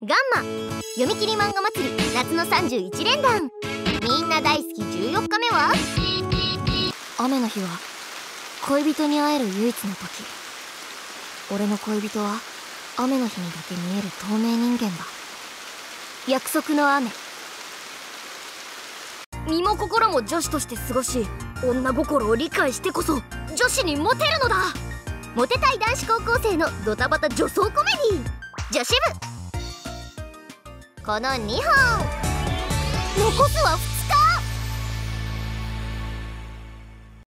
ガンマ読み切り漫画祭り夏の31連弾、みんな大好き14日目は、雨の日は恋人に会える唯一の時。俺の恋人は雨の日にだけ見える透明人間だ。約束の雨。身も心も女子として過ごし、女心を理解してこそ女子にモテるのだ。モテたい男子高校生のドタバタ女装コメディ女子部。この2本残すは2